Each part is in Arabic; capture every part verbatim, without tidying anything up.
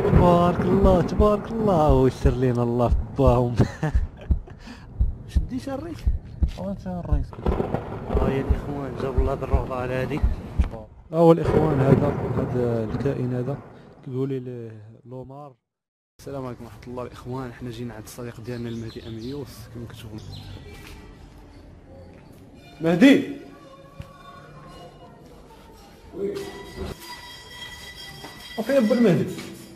تبارك الله تبارك الله ويسر لينا الله في باهم. شدي شريك وانت الرئيس. ها هي الاخوان جابوا لنا هاد الروضه هادي. ها هو الاخوان، هذا هذا الكائن هذا كيقولوا ليه لومار. السلام عليكم ورحمه الله الاخوان، حنا جينا عند الصديق ديالنا المهدي اميوس كما كتشوفوا. مهدي وفين با المهدي؟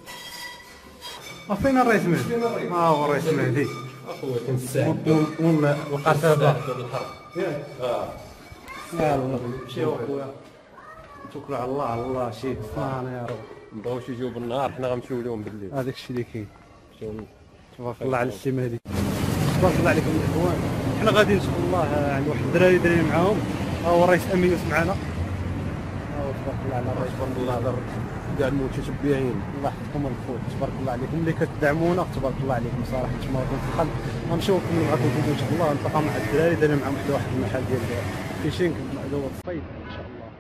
وفين الرئيس مهدي؟ ها هو الرئيس مهدي اخويا كنستاهل من القتابه. الحرب. ياك اه يلا مشيو اخويا، توكلوا على الله على الله شي فانا يا رب. مبغاوش يجيو بالنهار، حنا غنمشيو لهم بالليل. هذاك الشيء اللي كاين. نمشيو تبارك الله على السي مهدي. تبارك الله عليكم الاخوان، حنا غادي ان شاء الله عند واحد الدراري دايرين معاهم. ها هو الرئيس اميوس معنا. ها هو تبارك الله على الرئيس. تبارك الله على كاع المتشبعين. الله يحفظكم الخوت، تبارك الله عليكم اللي كتدعمونا، تبارك الله عليكم صراحه. نتمنى في القلب غنمشيو نكملوا معكم الفيديو ان شاء الله. نتلاقاو مع الدراري دايرين معاهم واحد واحد المحل ديال فيشينغ اللي هو الصيد ان شاء الله.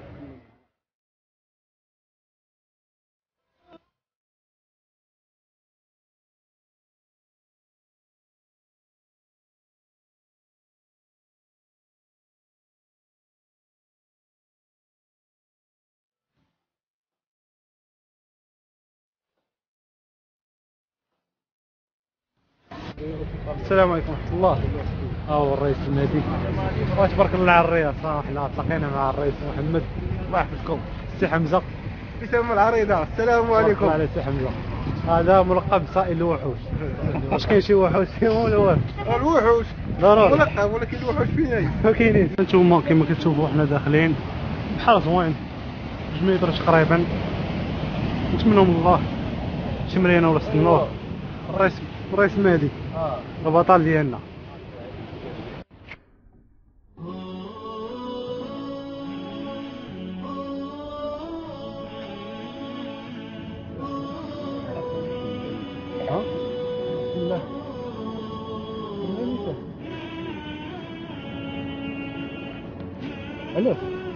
السلام عليكم ورحمة الله. ها هو الرئيس المهدي. تبارك الله على الرئيس. حنا تلاقينا مع الرئيس محمد، الله يحفظكم. السي حمزة يسمى العريضة. السلام عليكم. على السي حمزة. هذا ملقب صائل الوحوش. واش كاين شي وحوش فيهم ولا والو؟ الوحوش ضروري ملقب، ولكن الوحوش فين؟ ما كاينين. انتوما كما كتشوفوا حنا داخلين بحال زوين، جوج متر تقريبا. نتمنوا من الله شي مرينا ولا ستنوه. الرئيس الرئيس المهدي البطل ديالنا. ها لا الو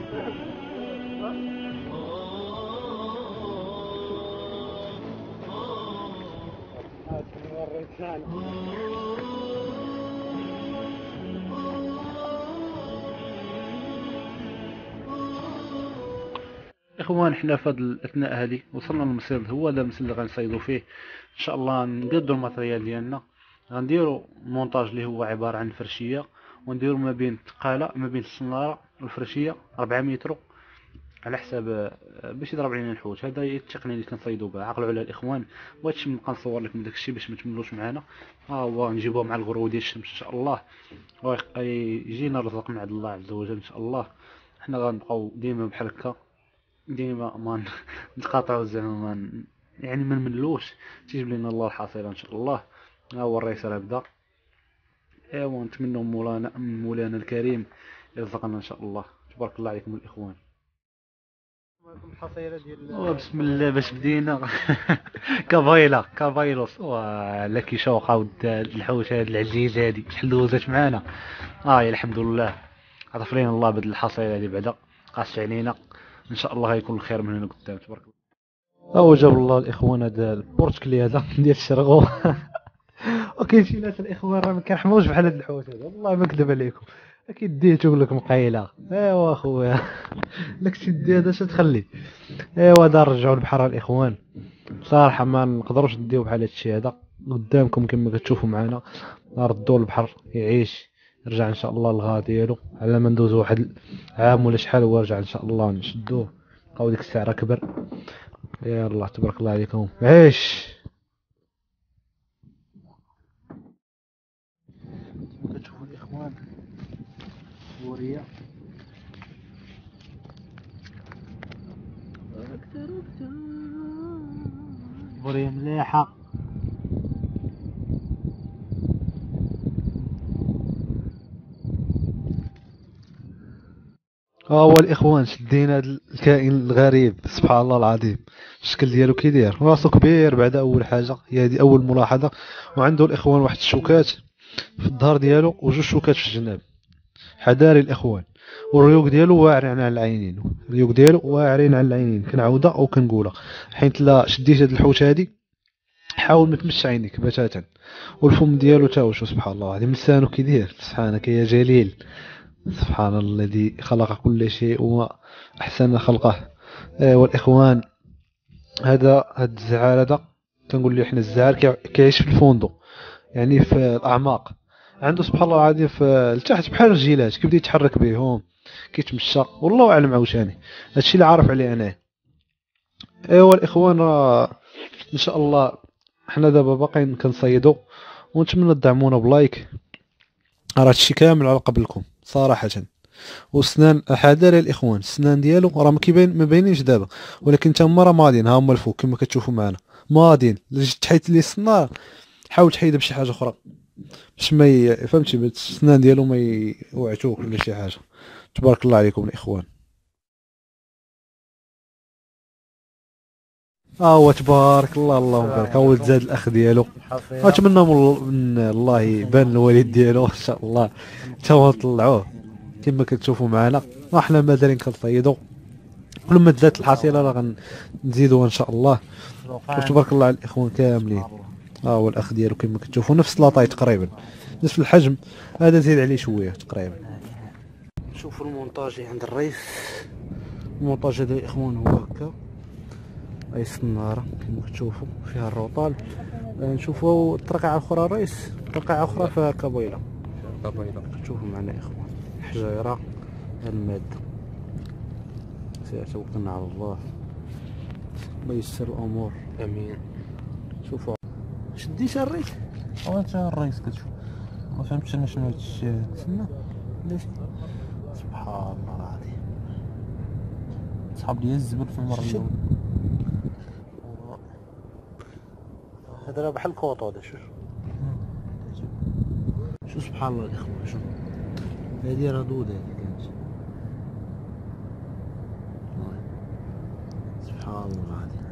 اخوان، حنا في هذه الاثناء هذه وصلنا للمصير. هو هذا المصير اللي غنصيدوا فيه ان شاء الله. نقادوا الماتريال ديالنا، غنديروا مونتاج اللي هو عباره عن فرشيه، ونديروا ما بين التقاله ما بين الصناره والفرشيه أربعة متر على حساب باش يضرب علينا الحوت. هذا هي التقنيه اللي كنصيدوا بها. عقلوا على الاخوان. بغيتش نبقى نصور لكم داك الشيء باش ما تملوش معنا. ها هو نجيبوه مع الغرو ديال الشمس ان شاء الله، ويجينا الرزق من عند الله عز وجل ان شاء الله. حنا غنبقاو ديما بحال هكا، ديما ما نتقاطعوا زعما ما يعني ما نملوش، تيجيب لنا الله الحصيله ان شاء الله. ها هو الرئيس راه بدا. ايوا نتمنوا مولانا مولانا الكريم يرزقنا ان شاء الله. تبارك الله عليكم الاخوان. الحصيله ديال بسم الله باش بدينا. كافايلا كافايلوس ولا كيشوقه ود الحوت هاد العزيز هادي حلوزات معانا. اه يا الحمد لله عطف لينا الله بدل الحصيله هادي بعدا قاس علينا ان شاء الله غيكون الخير من هنا قدام. تبارك الله. ها هو جاب الله الاخوان هذا البورتكلي هذا ديال الشرغو. وكاين شي ناس الاخوان راه ما كيرحموش بحال هاد الحوت هذا، والله ما نكذب عليكم. اكيد ديتو لك مقيله. ايوا اخويا داكشي دي هذا اش تخلي. ايوا هذا نرجعوا للبحر الاخوان. صراحه ما نقدروش نديو بحال هادشي هذا قدامكم كما كتشوفوا معنا. نردوا البحر يعيش، يرجع ان شاء الله الغا ديالو على ما ندوزو واحد عام ولا شحال ويرجع ان شاء الله نشدوه. بقاو ديك الساعه راه كبر. يا الله تبارك الله عليكم عيش. كما كتشوفوا الاخوان بوريه بوريه مليحه. ها هو الاخوان شدينا هذا الكائن الغريب سبحان الله العظيم. الشكل ديالو كي داير، راسو كبير بعدا اول حاجه، هي هذه اول ملاحظه. وعنده الاخوان واحد الشوكات في الظهر ديالو وجوج شوكات في الجناب حذاري الاخوان. والريوق ديالو واعرين على العينين، الريوق ديالو واعرين على العينين. كنعاودها او كنقولها حيت لا شديت هاد الحوت هادي حاول ما تمش عينيك بتاتا. والفم ديالو تا هو شو سبحان الله العظيم لسانو كي داير سبحانك يا جليل. سبحان الله الذي خلق كل شيء وأحسن خلقه. آه والإخوان هذا هاد الزعار هذا كنقول ليه حنا الزعار كي- كيعيش في الفندق يعني في الأعماق. عنده سبحان الله العظيم في لتحت بحال الرجيلات كيبدا يتحرك بهم كيتمشى والله اعلم عاوتاني هادشي اللي عارف عليه انا. ايوا الاخوان راه ان شاء الله حنا دابا باقيين كنصيدوا ونتمنى تدعمونا بلايك. راه هادشي كامل على قبلكم صراحه. والسنان حذر الاخوان السنان ديالو راه ما كيبان ما باينينش دابا ولكن تما راه ماضيين ها هما الفوق كما كتشوفوا معنا ماضيين. الا جيت تحيد لي السنار حاول تحيدها بشي حاجه اخرى باش ما ي- فهمتي باش السنان ديالو ما يوعتوك ولا شي حاجه. تبارك الله عليكم الاخوان. اه هو تبارك الله اللهم بارك ها هو زاد الاخ ديالو. اتمنى من الله يبان الوالد ديالو ان شاء الله حتى هو طلعوه كما كتشوفوا معنا. وحنا مازالين كنصيدوا ولما تزاد الحصيله راه غنزيدوها ان شاء الله. وتبارك الله على الاخوان كاملين. ها هو الاخ ديالو كما كتشوفوا نفس لاطاي تقريبا نفس الحجم هذا زيد عليه شويه تقريبا. شوفوا المونتاج عند الرئيس. المونتاج هذا الاخوان هو هكا هاي السناره كما كتشوفوا فيها الروطال. نشوفوا الترقيعه الاخرى الرئيس ترقيعه اخرى فيها كابيله كابيله كتشوفوا معنا يا اخوان حجيره الماده. توكلنا على الله الله ييسر الامور امين. شوفوا شديت الريس هو انت الرئيس كتشوف ما فهمتش انا شنو هادشي تسنى علاش سبحان الله العظيم صحاب لي الزبل في المره الاولى. هذا راه بحال الكوطو هذا شوف شو سبحان الله الاخوان شوف هذه راه دوده هذه كانت سبحان الله العظيم.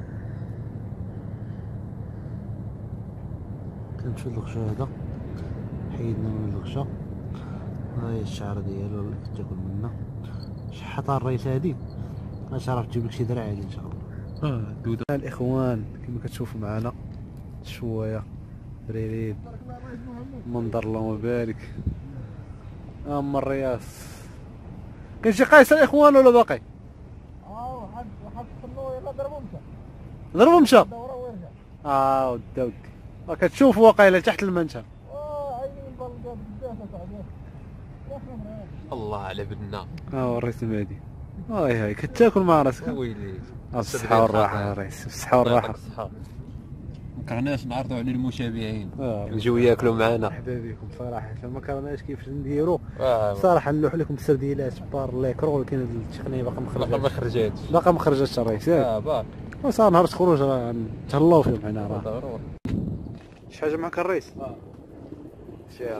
كنمشيو للغشا هذا حيدنا من الغشا هاي الشعر ديالو اللي تاكل منه شحطها الريس هادي ما تعرف تجيب لك شي درع هادي ان شاء الله. اه دوده الاخوان كما كتشوفوا معنا شويه بريرين منظر اللهم بارك. اما الرياس كاين شي قايس الاخوان ولا باقي؟ اه واحد واحد خلوه يلا ضربو مشى ضربوا مشى. دوره ويرجع. اه ودا ودي كتشوف واقيلا تحت المنشا. اه عيني البلقات بزاف اصاحبي. الله على بدنا. اه وريت المهدي هاي هاي كتاكل مع راسك. ويلي الصحة والراحة يا ريس الصحة والراحة. ما كرهناش نعرضوا على المشابهين اه يجيو ياكلوا معنا. مرحبا بكم صراحة ما كرهناش كيفاش نديرو آه. صراحة نلوح لكم السرديلات بار ليكرو ولكن هاد التقنية باقا باقا ما مخرجاتش خرجاتش. باقا مخرجاتش الريس ياك. اه باقي وصار نهار الخروج راه نتهلاو فيهم حنا راه. ضروري. شي حاجة معك الريس؟ اه سير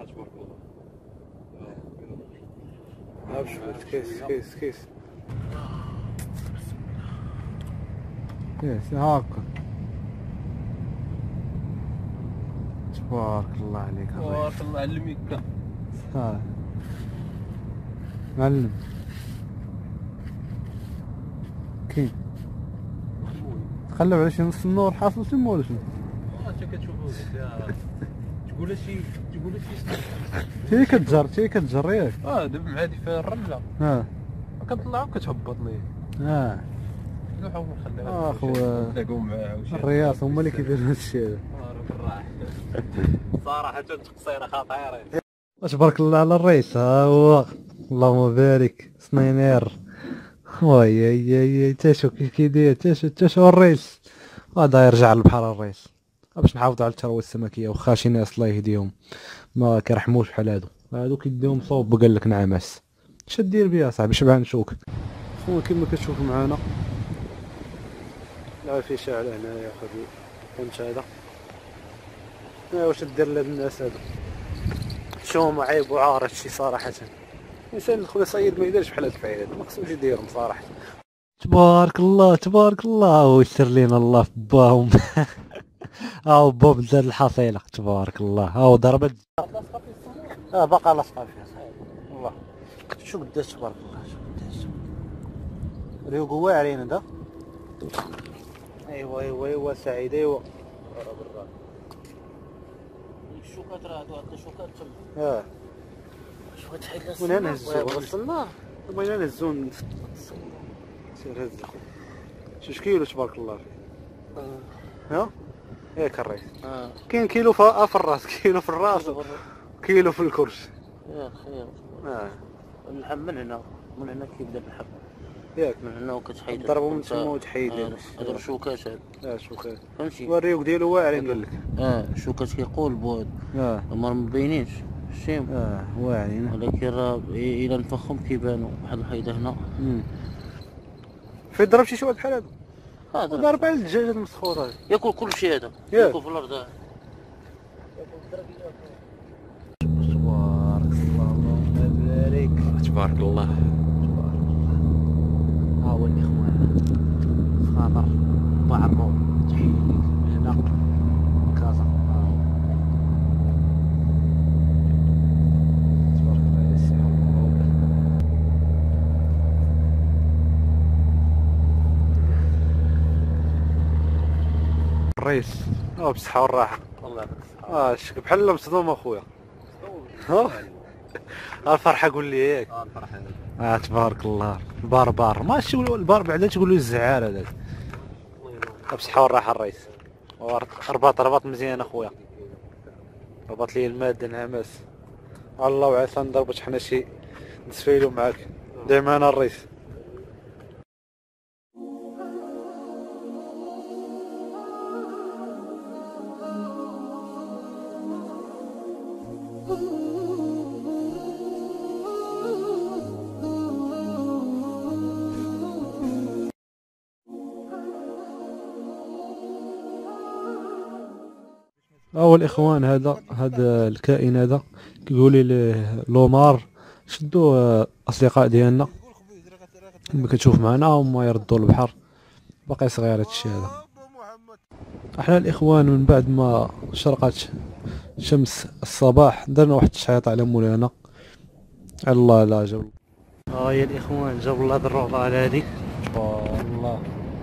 الله ابشر كيس كيس كيس كيس هاكا تبارك الله عليك الريس. تبارك الله علمك. ها معلم كاين تقلب على شي نص النور حاصل تما ولا شنو؟ انت كتشوفوا تقول شي تقول شي تي كتجر تي كتجر ياك. اه دابا معادي فيها الرمله ها كنطلعو كتهبط ليه ها نروحو نخليها. اه خو نلاقاو معاه وشي الرياض هما اللي كيديروا هادشي هذا. بالراحه صراحه تقصيره خطيره. تبارك الله على الرئيس ها هو اللهم بارك سنينير. وي يا يا تاشو كيف كيدير تاشو تاشو الرئيس غادا يرجع للبحر الرئيس باش نحافظوا على الثروه السمكيه واخا شي ناس الله يهديهم ما كيرحموش بحال هادو هادو كيديهم صوب قال لك نعماس اش دير بها صاحبي شبع نشوك. خويا كما كتشوفوا معانا لا في شاعل هنايا خويا فهمت هذا ها واش دير لهاد الناس هادو شوما عيب وعار هادشي صراحه. الانسان خويا صيد ما يديرش بحال هاد الفعيل هادو ما خصهمش يديرهم صراحه. تبارك الله تبارك الله ويسر لينا الله في باهم. هاو بوب زاد الحصيله تبارك الله هاو ضربت اه باقا لاصقه فيها والله شو قداش تبارك الله شو قداش ريو قوا علينا دا. ايوا ايوا ايوا سعيد ايوا الشوكات راه هادو عندنا شوكات تما. اه شوكات حيد لها وين انا السماء. الزون؟ وصلنا. بغينا نهزو سير هز اخو. جوج كيلو تبارك الله فيه. ها ياك الريس. اه كاين كيلو في في الراس، كيلو في الراس، كيلو في الكرش. يا خير. اه اللحم من هنا، من هنا كيبدا اللحم. ياك من هنا وكتحيد. ضربو من تما وتحيد. هادو شوكات هاد. اه شوكات. فهمتي؟ وريوك ديالو واعرين قال لك. اه شوكات كيقول بود. اه هما مبينينش. الشيم. اه واعرين. ولكن راه الى نفخهم كيبانوا بحال الحيده هنا. في ضرب شي شويه بحال هذا. هذا ضرب على الدجاج المسخور هذا. ياكل كل شيء هذا. ياك. ياكل في الارض. آه. تبارك الله اللهم بارك. تبارك الله. ها هو الاخوان خاطر بعرو تحيي هنا كازا. تبارك الله على السلام. الرئيس اه بالصحة والراحة. الله يعطيك اه شك بحال مصدوم اخويا. ها الفرحة قول لي ياك. اه الفرحه. اه تبارك الله. البار بار ماشي البار بعدا تقول له الزعار هذاك. بصحة والراحة الرئيس. رباط رباط مزيان اخويا. ربط لي المادة نعماس. الله وعسى نضربوا حنا شي نسفيلو معاك. ديما انا الرئيس. هو الاخوان هذا هذا الكائن هذا كيقول لي لومار شدوا آه، اصدقاء ديالنا كما كتشوف معنا هما يردوا البحر باقي صغير هادشي هذا. احنا الاخوان من بعد ما شرقت شمس الصباح درنا واحد التشعيط على مولانا. الله لا جاب. اه يا الاخوان جاب الله الروضة على هذه. الله.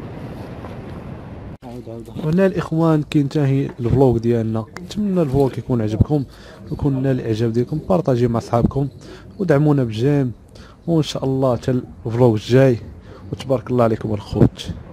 عاود عاود. وهنا الاخوان كينتهي الفلوق ديالنا. نتمنى الفلوق يكون عجبكم ويكون نال الاعجاب ديالكم. بارطاجي مع صحابكم ودعمونا بالجيم وان شاء الله حتى الفلوق الجاي وتبارك الله عليكم الخوت.